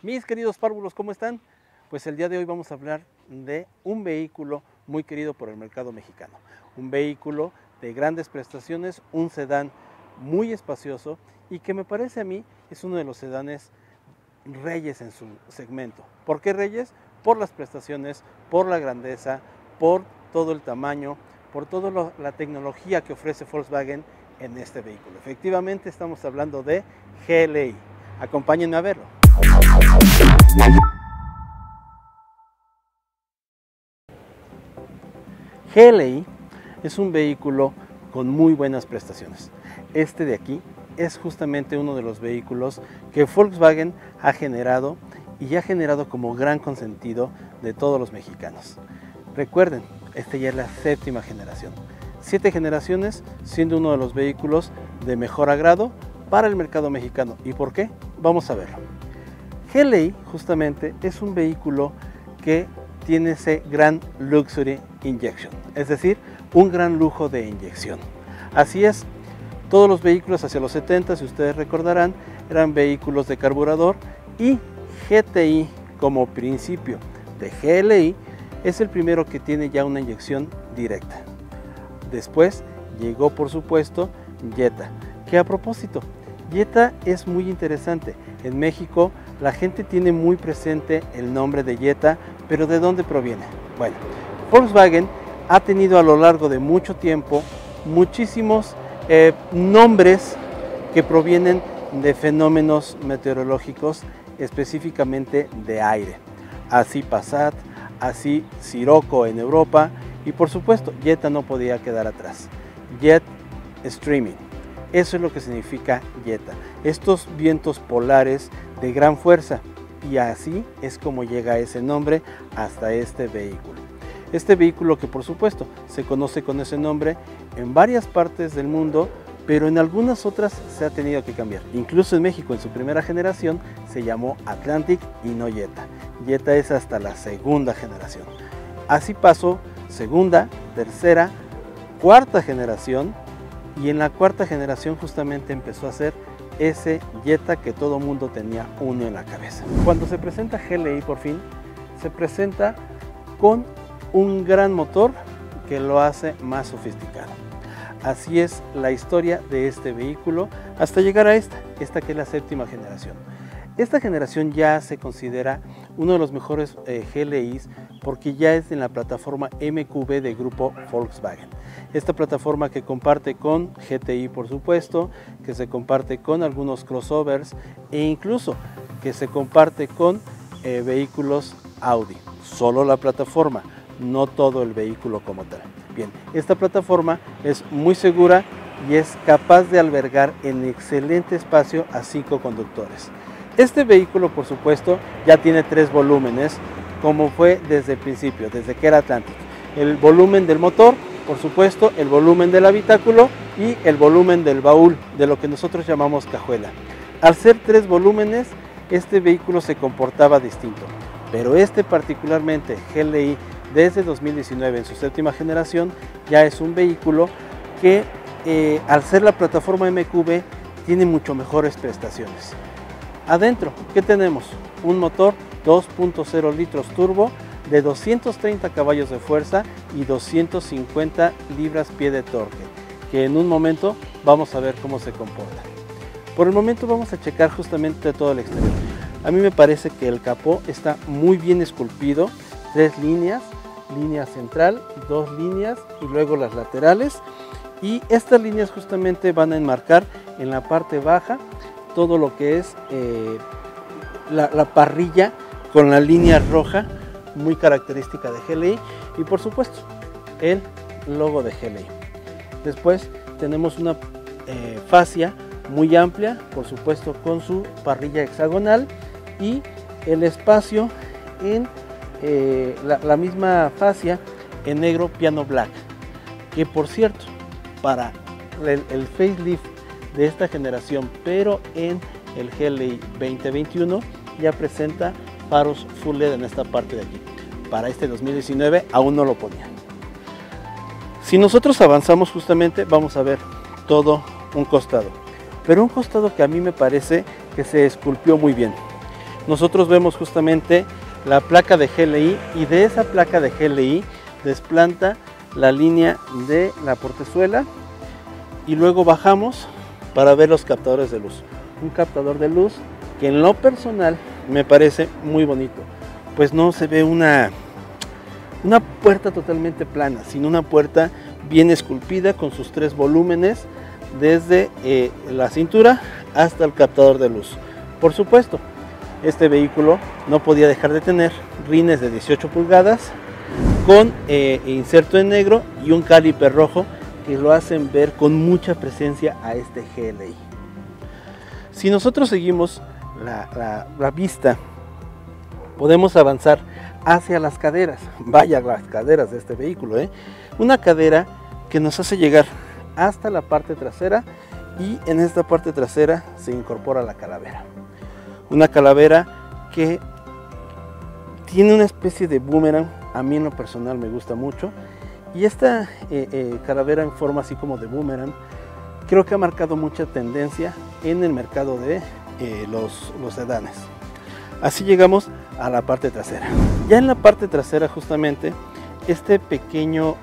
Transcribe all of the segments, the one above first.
Mis queridos párvulos, ¿cómo están? Pues el día de hoy vamos a hablar de un vehículo muy querido por el mercado mexicano. Un vehículo de grandes prestaciones, un sedán muy espacioso y que me parece a mí es uno de los sedanes reyes en su segmento. ¿Por qué reyes? Por las prestaciones, por la grandeza, por todo el tamaño, por toda la tecnología que ofrece Volkswagen en este vehículo. Efectivamente estamos hablando de GLI. Acompáñenme a verlo. GLI es un vehículo con muy buenas prestaciones. Este de aquí es justamente uno de los vehículos que Volkswagen ha generado y ha generado como gran consentido de todos los mexicanos. Recuerden, esta ya es la séptima generación. 7 generaciones siendo uno de los vehículos de mejor agrado para el mercado mexicano. ¿Y por qué? Vamos a verlo. GLI justamente es un vehículo que tiene ese gran luxury injection, es decir, un gran lujo de inyección. Así es, todos los vehículos hacia los 70, si ustedes recordarán, eran vehículos de carburador y GTI como principio de GLI es el primero que tiene ya una inyección directa. Después llegó por supuesto Jetta, que a propósito, Jetta es muy interesante. En México la gente tiene muy presente el nombre de Jetta, pero ¿de dónde proviene? Bueno, Volkswagen ha tenido a lo largo de mucho tiempo muchísimos nombres que provienen de fenómenos meteorológicos, específicamente de aire. Así Passat, así Scirocco en Europa y por supuesto Jetta no podía quedar atrás. Jet Streaming, eso es lo que significa Jetta. Estos vientos polares de gran fuerza y así es como llega ese nombre hasta este vehículo. Este vehículo que por supuesto se conoce con ese nombre en varias partes del mundo, pero en algunas otras se ha tenido que cambiar. Incluso en México en su primera generación se llamó Atlantic y no Jetta. Jetta es hasta la segunda generación. Así pasó segunda, tercera, cuarta generación y en la cuarta generación justamente empezó a ser ese Jetta que todo mundo tenía uno en la cabeza. Cuando se presenta GLI por fin, se presenta con un gran motor que lo hace más sofisticado. Así es la historia de este vehículo hasta llegar a esta que es la séptima generación. Esta generación ya se considera uno de los mejores GLIs porque ya es en la plataforma MQB de grupo Volkswagen. Esta plataforma que comparte con GTI por supuesto, que se comparte con algunos crossovers e incluso que se comparte con vehículos Audi. Solo la plataforma, no todo el vehículo como tal. Bien, esta plataforma es muy segura y es capaz de albergar en excelente espacio a 5 conductores. Este vehículo por supuesto ya tiene 3 volúmenes como fue desde el principio, desde que era Atlantic. El volumen del motor, por supuesto, el volumen del habitáculo y el volumen del baúl, de lo que nosotros llamamos cajuela. Al ser 3 volúmenes, este vehículo se comportaba distinto, pero este particularmente GLI desde 2019 en su séptima generación ya es un vehículo que al ser la plataforma MQB tiene mucho mejores prestaciones. Adentro, ¿qué tenemos? Un motor 2.0 litros turbo de 230 caballos de fuerza y 250 libras-pie de torque, que en un momento vamos a ver cómo se comporta. Por el momento vamos a checar justamente todo el exterior. A mí me parece que el capó está muy bien esculpido, 3 líneas, línea central, 2 líneas y luego las laterales. Y estas líneas justamente van a enmarcar en la parte baja todo lo que es la parrilla con la línea roja muy característica de GLI y por supuesto el logo de GLI. Después tenemos una fascia muy amplia, por supuesto con su parrilla hexagonal y el espacio en la misma fascia en negro piano black, que por cierto para el facelift de esta generación, pero en el GLI 2021 ya presenta faros full LED en esta parte de aquí. Para este 2019 aún no lo ponía. Si nosotros avanzamos justamente vamos a ver todo un costado, pero un costado que a mí me parece que se esculpió muy bien. nosotros vemos justamente la placa de GLI, y de esa placa de GLI desplanta la línea de la portezuela, y luego bajamos para ver los captadores de luz. Un captador de luz que en lo personal me parece muy bonito, pues no se ve una puerta totalmente plana, sino una puerta bien esculpida con sus 3 volúmenes desde la cintura hasta el captador de luz. Por supuesto, este vehículo no podía dejar de tener rines de 18 pulgadas con inserto en negro y un caliper rojo que lo hacen ver con mucha presencia a este GLI. Si nosotros seguimos la vista, podemos avanzar hacia las caderas. Vaya las caderas de este vehículo, una cadera que nos hace llegar hasta la parte trasera, y en esta parte trasera se incorpora la calavera. Una calavera que tiene una especie de boomerang, a mí en lo personal me gusta mucho, y esta calavera en forma así como de boomerang creo que ha marcado mucha tendencia en el mercado de los sedanes. Así llegamos a la parte trasera. Ya en la parte trasera justamente este pequeño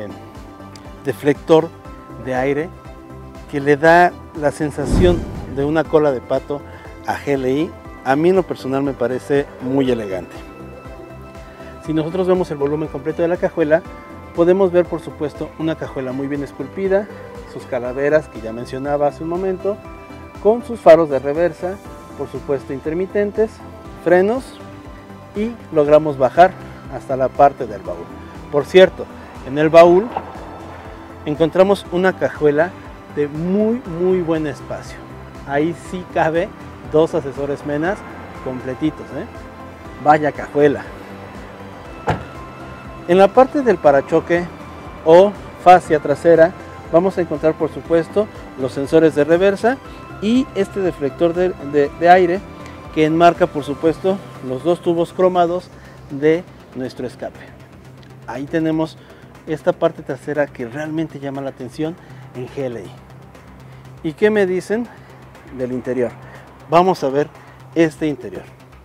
deflector de aire que le da la sensación de una cola de pato a GLI, a mí en lo personal me parece muy elegante. Si nosotros vemos el volumen completo de la cajuela, podemos ver por supuesto una cajuela muy bien esculpida, sus calaveras que ya mencionaba hace un momento, con sus faros de reversa, por supuesto intermitentes, frenos, y logramos bajar hasta la parte del baúl. Por cierto, en el baúl encontramos una cajuela de muy buen espacio. Ahí sí cabe 2 asesores menas completitos, Vaya cajuela. En la parte del parachoque o fascia trasera vamos a encontrar por supuesto los sensores de reversa y este deflector de aire que enmarca por supuesto los 2 tubos cromados de nuestro escape. Ahí tenemos esta parte trasera que realmente llama la atención en GLI. ¿Y qué me dicen del interior? Vamos a ver este interior.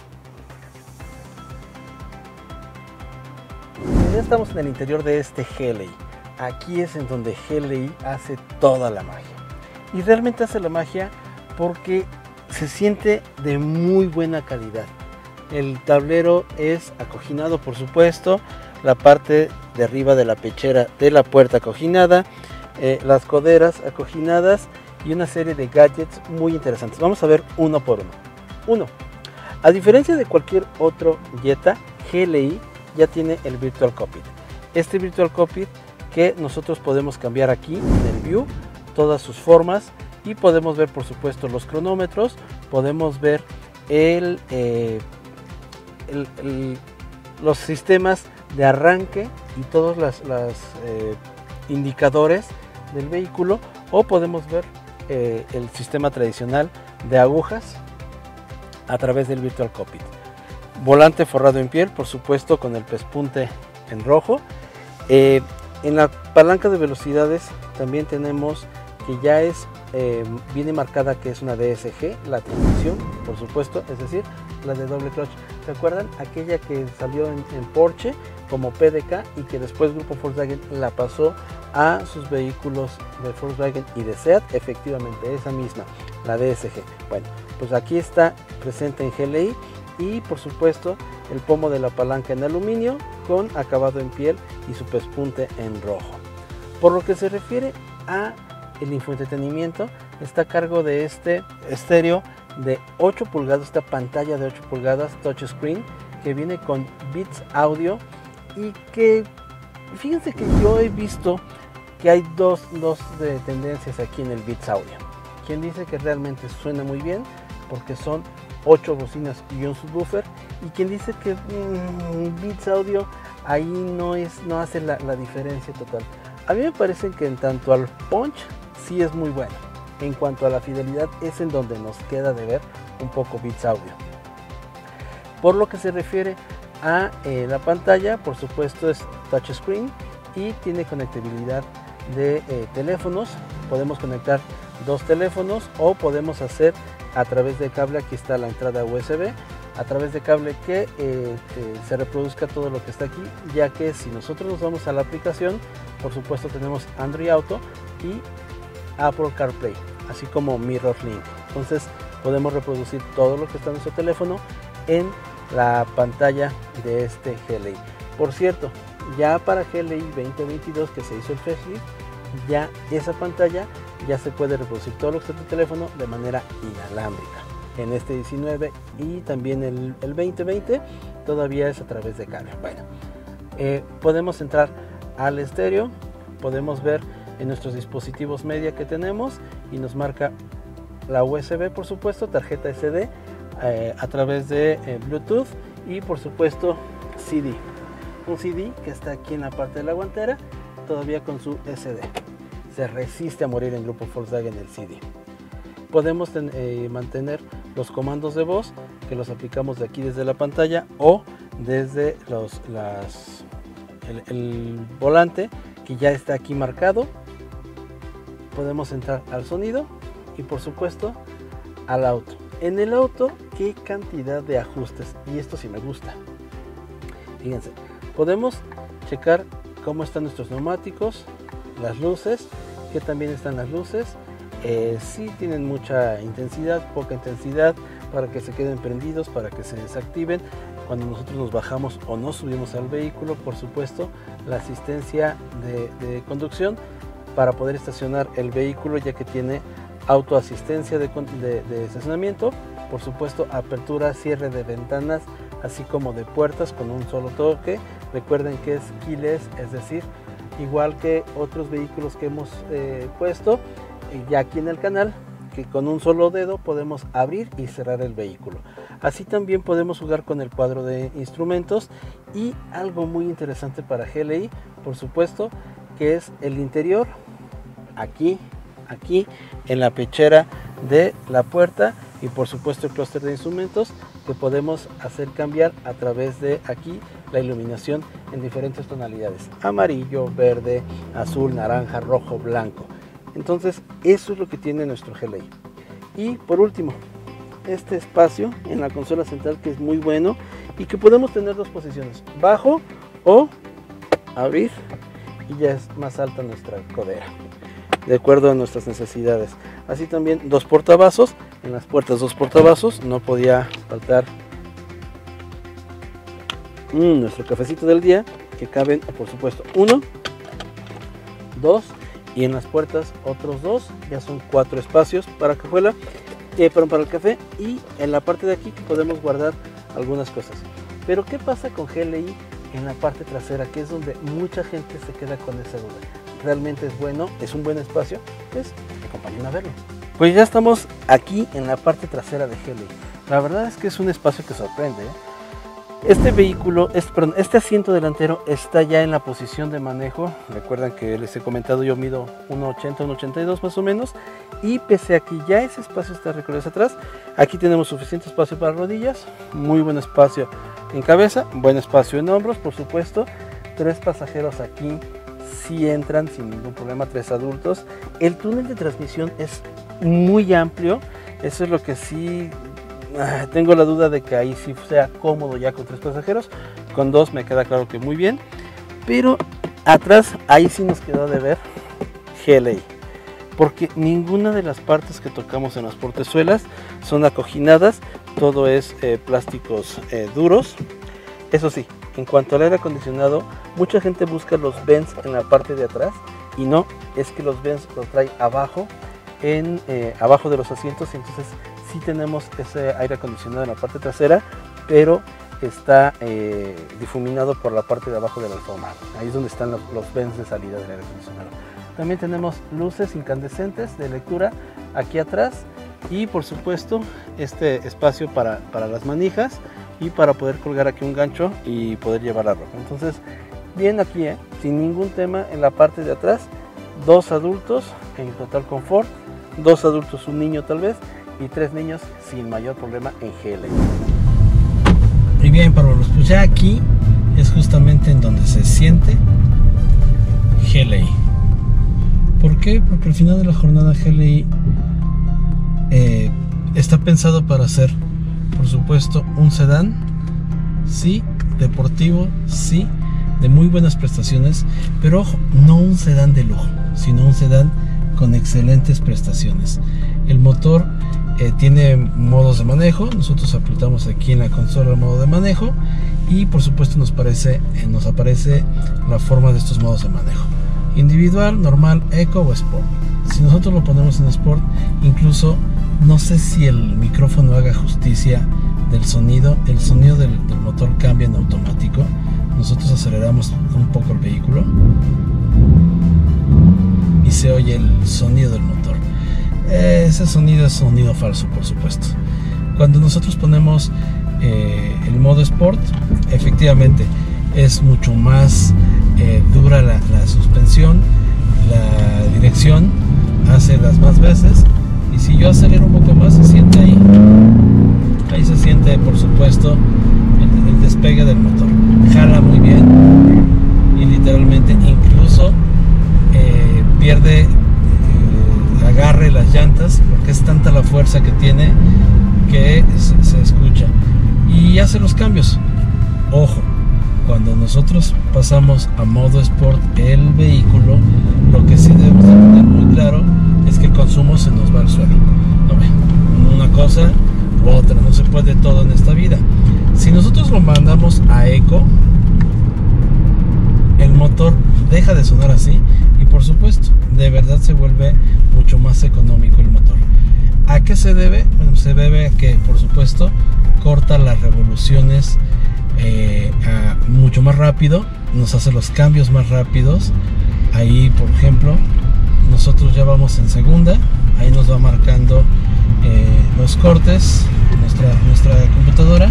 Ya estamos en el interior de este GLI. Aquí es en donde GLI hace toda la magia. Y realmente hace la magia porque se siente de muy buena calidad. El tablero es acoginado, por supuesto, la parte de arriba de la pechera de la puerta acoginada, las coderas acoginadas y una serie de gadgets muy interesantes. Vamos a ver uno por uno. Uno, a diferencia de cualquier otro Jetta, GLI ya tiene el Virtual Cockpit. Este Virtual Cockpit que nosotros podemos cambiar aquí en el View, todas sus formas, y podemos ver por supuesto los cronómetros, podemos ver los sistemas de arranque y todos los indicadores del vehículo, o podemos ver el sistema tradicional de agujas a través del Virtual Cockpit. Volante forrado en piel, por supuesto, con el pespunte en rojo. En la palanca de velocidades también tenemos que ya viene marcada que es una DSG, la transmisión, por supuesto, es decir, la de doble clutch. ¿Recuerdan aquella que salió en Porsche como PDK y que después Grupo Volkswagen la pasó a sus vehículos de Volkswagen y de Seat? Efectivamente, esa misma, la DSG. Bueno, pues aquí está presente en GLI, y por supuesto el pomo de la palanca en aluminio con acabado en piel y su pespunte en rojo. Por lo que se refiere a el infoentretenimiento, está a cargo de este estéreo de 8 pulgadas, esta pantalla de 8 pulgadas touchscreen que viene con Beats Audio, y que fíjense que yo he visto que hay dos de tendencias aquí en el Beats Audio. Quien dice que realmente suena muy bien porque son 8 bocinas y un subwoofer, y quien dice que Beats Audio ahí no hace la diferencia total. A mí me parece que en tanto al punch sí es muy bueno. En cuanto a la fidelidad es en donde nos queda de ver un poco Beats Audio. Por lo que se refiere a la pantalla, por supuesto es touchscreen y tiene conectabilidad de teléfonos. Podemos conectar 2 teléfonos o podemos hacer a través de cable. Aquí está la entrada USB a través de cable que se reproduzca todo lo que está aquí, ya que si nosotros nos vamos a la aplicación, por supuesto tenemos Android Auto y Apple CarPlay, así como MirrorLink. Entonces podemos reproducir todo lo que está en nuestro teléfono en la pantalla de este GLI. Por cierto, ya para GLI 2022 que se hizo el facelift, ya esa pantalla ya se puede reproducir todo lo que está en tu teléfono de manera inalámbrica. En este 19 y también el 2020 todavía es a través de cable. Bueno, podemos entrar al estéreo, podemos ver en nuestros dispositivos media que tenemos y nos marca la USB, por supuesto, tarjeta SD a través de Bluetooth y por supuesto CD. Un CD que está aquí en la parte de la guantera, todavía con su SD. Se resiste a morir en grupo Volkswagen el CD. Podemos mantener los comandos de voz que los aplicamos de aquí desde la pantalla o desde el volante que ya está aquí marcado. Podemos entrar al sonido y por supuesto al auto. En el auto, qué cantidad de ajustes, y esto sí me gusta. Fíjense, podemos checar cómo están nuestros neumáticos, las luces, que también están las luces. Si tienen mucha intensidad, poca intensidad, para que se queden prendidos, para que se desactiven cuando nosotros nos bajamos o nos subimos al vehículo. Por supuesto, la asistencia de conducción para poder estacionar el vehículo, ya que tiene autoasistencia de estacionamiento. Por supuesto, apertura, cierre de ventanas, así como de puertas con un solo toque. Recuerden que es keyless, es decir, igual que otros vehículos que hemos puesto ya aquí en el canal, que con un solo dedo podemos abrir y cerrar el vehículo. Así también podemos jugar con el cuadro de instrumentos y algo muy interesante para GLI, por supuesto, que es el interior. Aquí en la pechera de la puerta y por supuesto el clúster de instrumentos que podemos hacer cambiar a través de aquí la iluminación en diferentes tonalidades: amarillo, verde, azul, naranja, rojo, blanco. Entonces eso es lo que tiene nuestro GLI. Y por último, este espacio en la consola central, que es muy bueno y que podemos tener dos posiciones: bajo o abrir, y ya es más alta nuestra codera de acuerdo a nuestras necesidades. Así también dos portavasos, en las puertas dos portavasos, no podía faltar nuestro cafecito del día, que caben por supuesto 1, 2 y en las puertas otros 2, ya son 4 espacios para cajuela, para el café, y en la parte de aquí que podemos guardar algunas cosas. Pero ¿qué pasa con GLI en la parte trasera? Que es donde mucha gente se queda con esa duda. ¿Realmente es bueno? ¿Es un buen espacio? Pues acompáñenme a verlo. Pues ya estamos aquí en la parte trasera de GLI. La verdad es que es un espacio que sorprende, ¿eh? Este asiento delantero está ya en la posición de manejo. Recuerdan que les he comentado, yo mido 1,80, 1,82 más o menos, y pese a que ya ese espacio está recorrido atrás, aquí tenemos suficiente espacio para rodillas, muy buen espacio en cabeza, buen espacio en hombros, por supuesto. 3 pasajeros aquí sí entran sin ningún problema, 3 adultos. El túnel de transmisión es muy amplio, eso es lo que sí tengo la duda de que ahí sí sea cómodo ya con 3 pasajeros. Con 2 me queda claro que muy bien, pero atrás ahí sí nos quedó de ver GLI, porque ninguna de las partes que tocamos en las portezuelas son acoginadas, todo es plásticos duros. Eso sí, en cuanto al aire acondicionado, mucha gente busca los vents en la parte de atrás, y no, es que los vents los trae abajo, abajo de los asientos, y entonces sí tenemos ese aire acondicionado en la parte trasera, pero está difuminado por la parte de abajo de la alfombra. Ahí es donde están los vents de salida del aire acondicionado. También tenemos luces incandescentes de lectura aquí atrás, y por supuesto este espacio para las manijas y para poder colgar aquí un gancho y poder llevar la ropa. Entonces bien aquí, sin ningún tema en la parte de atrás. 2 adultos en total confort, 2 adultos, un niño tal vez, y 3 niños sin mayor problema en GLI. Y bien, Pablo, pues ya aquí es justamente en donde se siente GLI. ¿Por qué? Porque al final de la jornada GLI está pensado para ser por supuesto, un sedán, sí, deportivo, sí, de muy buenas prestaciones, pero ojo, no un sedán de lujo, sino un sedán con excelentes prestaciones. El motor tiene modos de manejo, nosotros apretamos aquí en la consola el modo de manejo y por supuesto nos aparece la forma de estos modos de manejo: individual, normal, eco o sport. Si nosotros lo ponemos en sport, incluso no sé si el micrófono haga justicia del sonido. El sonido del motor cambia en automático. Nosotros aceleramos un poco el vehículo y se oye el sonido del motor. Ese sonido es sonido falso, por supuesto. Cuando nosotros ponemos el modo Sport, efectivamente es mucho más dura la suspensión, la dirección hace las más veces, y si yo acelero un poco más se siente ahí se siente, por supuesto, el despegue del motor. Jala muy bien y literalmente incluso pierde agarre las llantas, porque es tanta la fuerza que tiene que se escucha y hace los cambios. Ojo, cuando nosotros pasamos a modo Sport el vehículo, lo que sí debemos de tener muy claro es que el consumo se nos va al suelo. No, una cosa u otra, no se puede todo en esta vida. Si nosotros lo mandamos a eco, el motor deja de sonar así y por supuesto de verdad se vuelve mucho más económico el motor. ¿A qué se debe? Bueno, se debe a que por supuesto corta las revoluciones mucho más rápido, nos hace los cambios más rápidos. Ahí por ejemplo nosotros ya vamos en segunda, ahí nos va marcando los cortes nuestra computadora,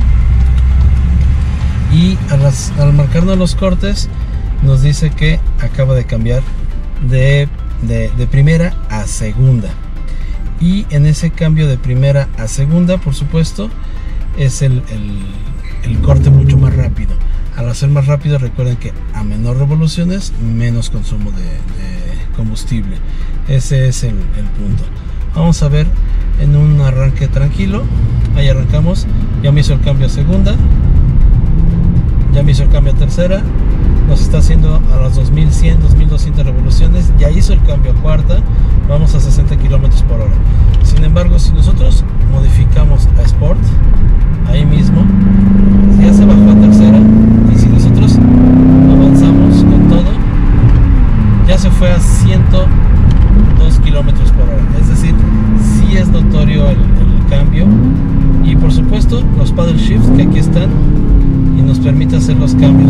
y al marcarnos los cortes nos dice que acaba de cambiar de primera a segunda, y en ese cambio de primera a segunda por supuesto es el corte mucho más rápido. Al hacer más rápido, recuerden que a menor revoluciones menos consumo de combustible. Ese es el punto. Vamos a ver en un arranque tranquilo. Ahí arrancamos, ya me hizo el cambio a segunda, ya me hizo el cambio a tercera, nos está haciendo a las 2100, 2200 revoluciones, ya hizo el cambio a cuarta, vamos a 60 km por hora. Sin embargo, si nosotros modificamos a Sport, ahí mismo ya se bajó a tercera, y si nosotros avanzamos con todo, ya se fue a 102 km por hora. Es decir, sí es notorio el cambio, y por supuesto los paddle shifts que aquí están y nos permite hacer los cambios.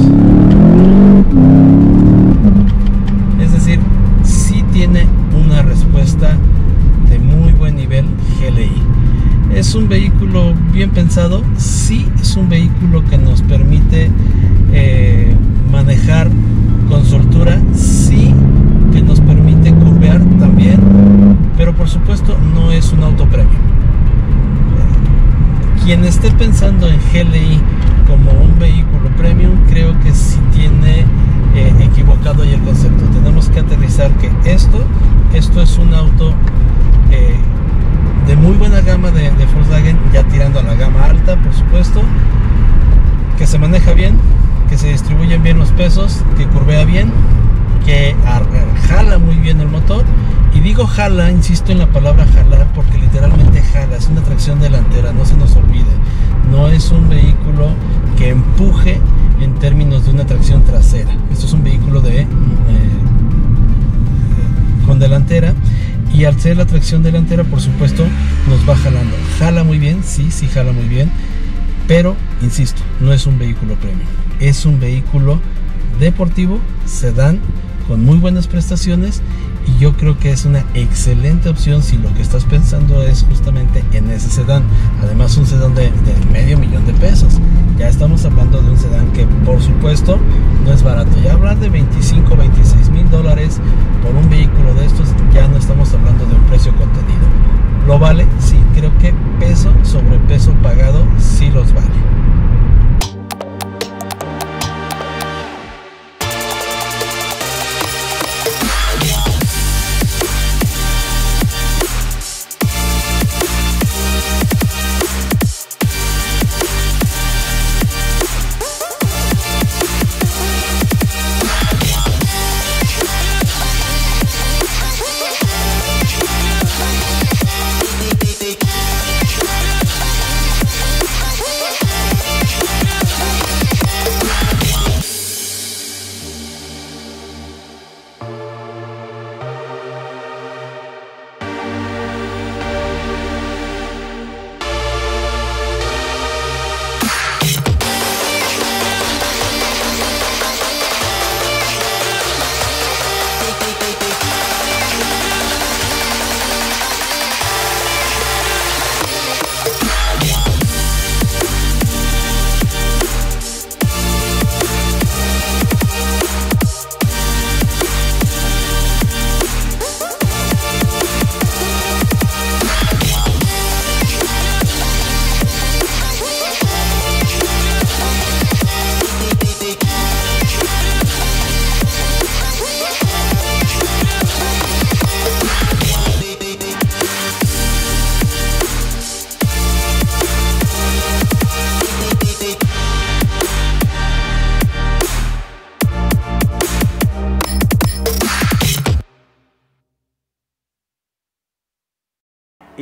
Es decir, sí tiene una respuesta de muy buen nivel GLI. Es un vehículo bien pensado, sí es un vehículo que nos permite manejar con soltura, sí que nos permite curvear también, pero por supuesto no es un auto premium. Quien esté pensando en GLI como un vehículo premium, creo que sí tiene equivocado ahí el concepto. Tenemos que aterrizar que esto es un auto de muy buena gama de Volkswagen, ya tirando a la gama alta, por supuesto, que se maneja bien, que se distribuyen bien los pesos, que curvea bien, que jala muy bien el motor. Y digo jala, insisto en la palabra jalar, porque literalmente jala, es una tracción delantera, no se nos olvide. No es un vehículo que empuje en términos de una tracción trasera. Esto es un vehículo con delantera, y al ser la tracción delantera, por supuesto, nos va jalando. Jala muy bien, sí jala muy bien, pero insisto, no es un vehículo premium. Es un vehículo deportivo, sedán, con muy buenas prestaciones, y yo creo que es una excelente opción si lo que estás pensando es justamente en ese sedán. Además, un sedán de $500,000 de pesos. Ya estamos hablando de un sedán que por supuesto no es barato. Ya hablar de $25,000, $26,000 por un vehículo de estos, ya no estamos hablando de un precio contenido. ¿Lo vale? Sí, creo que peso sobre peso pagado sí los vale.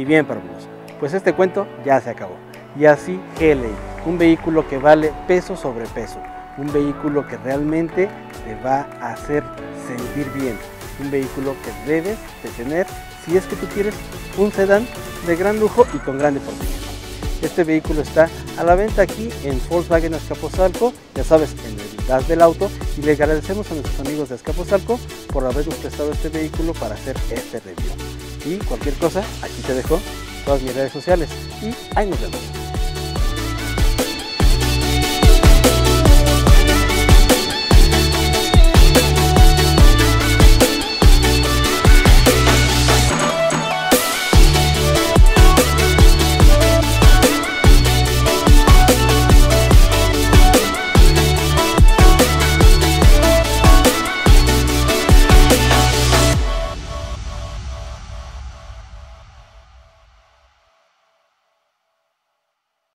y bien párvulos. Pues este cuento ya se acabó. Y así Healey, un vehículo que vale peso sobre peso, un vehículo que realmente te va a hacer sentir bien, un vehículo que debes de tener si es que tú quieres un sedán de gran lujo y con gran deportividad. Este vehículo está a la venta aquí en Volkswagen Azcapotzalco, ya sabes, en el Das del Auto, y le agradecemos a nuestros amigos de Azcapotzalco por habernos prestado este vehículo para hacer este review. Y cualquier cosa, aquí te dejo todas mis redes sociales y ahí nos vemos.